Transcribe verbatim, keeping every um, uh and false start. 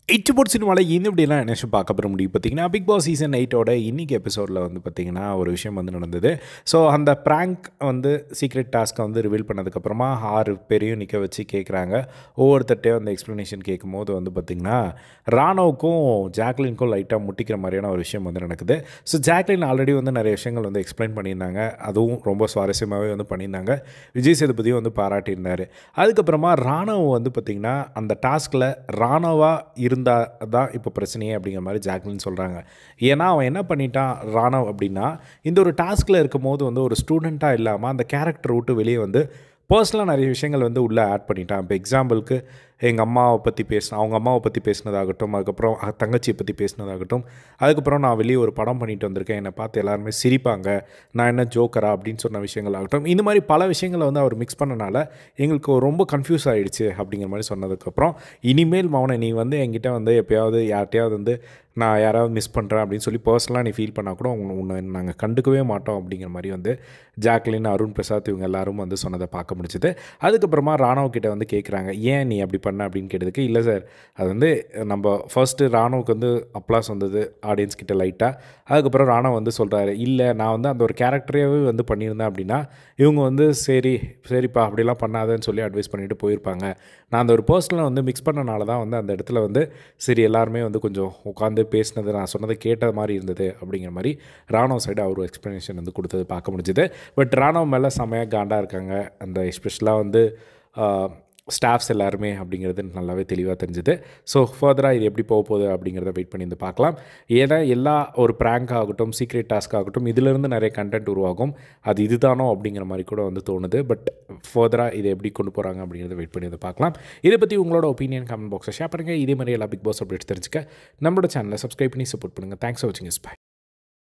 எட்டு போட் சினிமாவில் இந்த இப்படிலாம் என்ன பார்க்க போகிற முடியும் பார்த்தீங்கன்னா பிக் பாஸ் சீசன் எயிட்டோட இன்றைக்கி எபிசோடில் வந்து பார்த்திங்கன்னா ஒரு விஷயம் வந்து நடந்தது. ஸோ அந்த ப்ராங்க் வந்து சீக்ரெட் டாஸ்க்கை வந்து ரிவீல் பண்ணதுக்கப்புறமா ஆறு பேரையும் நிற்க வச்சு கேட்குறாங்க. ஒவ்வொருத்தட்டையும் அந்த எக்ஸ்ப்ளனேஷன் கேட்கும்போது வந்து பார்த்திங்கன்னா ராணவுக்கும் ஜாக்லினுக்கும் லைட்டாக முட்டிக்கிற மாதிரியான ஒரு விஷயம் வந்து நடக்குது. ஸோ ஜாக்லின் ஆல்ரெடி வந்து நிறைய விஷயங்கள் வந்து எக்ஸ்பிளைன் பண்ணியிருந்தாங்க. அதுவும் ரொம்ப சுவாரஸ்யமாகவே வந்து பண்ணியிருந்தாங்க. விஜய் சேதுபதியும் வந்து பாராட்டியிருந்தார். அதுக்கப்புறமா ராணவ் வந்து பார்த்திங்கன்னா அந்த டாஸ்கில் ராணவாக இருந்தால் தான் இப்போ பிரச்சனையே அப்படிங்கிற மாதிரி ஜாக்லின் சொல்கிறாங்க. ஏன்னா அவன் என்ன பண்ணிட்டான் ராணவ் அப்படின்னா, இந்த ஒரு டாஸ்கில் இருக்கும் போது வந்து ஒரு ஸ்டூடெண்ட்டாக இல்லாமல் அந்த கேரக்டர் விட்டு வெளியே வந்து பர்சனலாக நிறைய விஷயங்கள் வந்து உள்ளே ஆட் பண்ணிட்டான். இப்போ எக்ஸாம்பிளுக்கு எங்கள் அம்மாவை பற்றி பேசின அவங்க அம்மாவை பற்றி பேசினதாகட்டும், அதுக்கப்புறம் தங்கச்சியை பற்றி பேசினதாகட்டும், அதுக்கப்புறம் நான் வெளியே ஒரு படம் பண்ணிட்டு வந்திருக்கேன், என்னை பார்த்து எல்லாருமே சிரிப்பாங்க, நான் என்ன ஜோக்கரா அப்படின்னு சொன்ன விஷயங்கள் ஆகட்டும், இந்த மாதிரி பல விஷயங்களை வந்து அவர் மிக்ஸ் பண்ணனால எங்களுக்கு ரொம்ப கன்ஃபியூஸ் ஆகிடுச்சு அப்படிங்கிற மாதிரி சொன்னதுக்கப்புறம், இனிமேல் மௌனை நீ வந்து என்கிட்ட வந்து எப்போயாவது யார்கிட்டையாவது வந்து நான் யாராவது மிஸ் பண்ணுறேன் அப்படின்னு சொல்லி பர்சனலாக நீ ஃபீல் பண்ணால் கூட உன்னை உன்னை நாங்கள் கண்டுக்கவே மாட்டோம் அப்படிங்கிற மாதிரி வந்து ஜாக்லின், அருண் பிரசாத் இவங்க எல்லாரும் வந்து சொன்னதை பார்க்க முடிஞ்சுது. அதுக்கப்புறமா ராணவ் கிட்ட வந்து கேட்குறாங்க, ஏன் நீ அப்படி பண்ண அப்படின்னு கேட்டதுக்கு, இல்லை சார் அது வந்து நம்ம ஃபர்ஸ்ட்டு ராணுவுக்கு வந்து அப்ளாஸ் வந்தது ஆடியன்ஸ் கிட்ட லைட்டாக. அதுக்கப்புறம் ராணவ் வந்து சொல்கிறாரு, இல்லை நான் வந்து அந்த ஒரு கேரக்டரையாகவே வந்து பண்ணியிருந்தேன் அப்படின்னா இவங்க வந்து சரி சரிப்பா அப்படிலாம் பண்ணாதேன்னு சொல்லி அட்வைஸ் பண்ணிவிட்டு போயிருப்பாங்க. நான் அந்த ஒரு பர்சனலை வந்து மிக்ஸ் பண்ணனால தான் வந்து அந்த இடத்துல வந்து சரி எல்லாருமே வந்து கொஞ்சம் உட்காந்து பேசினது நான் சொன்னதை கேட்ட மாதிரி இருந்தது அப்படிங்கிற மாதிரி ராணவ் சைடு அவர் எக்ஸ்ப்ளனேஷன் வந்து கொடுத்தது பார்க்க முடிஞ்சுது. பட் ராணவ் மேலே செமையாக காண்டாக இருக்காங்க அந்த எஸ்பெஷலாக வந்து ஸ்டாஃப்ஸ் எல்லாருமே அப்படிங்கிறது நல்லாவே தெளிவாக தெரிஞ்சுது. ஸோ ஃபர்தராக இது எப்படி போக போகுது அப்படிங்கிறத வெயிட் பண்ணி வந்து பார்க்கலாம். ஏன்னா எல்லா ஒரு ப்ராங்க் ஆகட்டும், சீக்ரெட் டாஸ்க் ஆகட்டும், இதிலிருந்து நிறைய கண்டென்ட் உருவாகும். அது இதுதானோ அப்படிங்கிற மாதிரி கூட வந்து தோணுது. பட் ஃபர்தராக இதை எப்படி கொண்டு போகிறாங்க அப்படிங்கிறத வெயிட் பண்ணி வந்து பார்க்கலாம். இதை பற்றி உங்களோட ஒப்பீனியன் கமெண்ட் பாக்ஸை ஷேர் பண்ணுங்கள். இதே மாதிரி எல்லா பிக் பாஸ் அப்டேட்ஸ் தெரிஞ்சுக்க நம்மளோட சேனலை சப்ஸ்கிரைப் பண்ணி சப்போர்ட் பண்ணுங்கள். தேங்க்ஸ் ஃபார் வாட்சிங். பை.